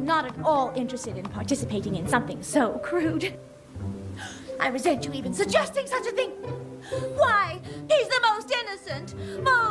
am not at all interested in participating in something so crude. I resent you even suggesting such a thing. Why? He's the most innocent, most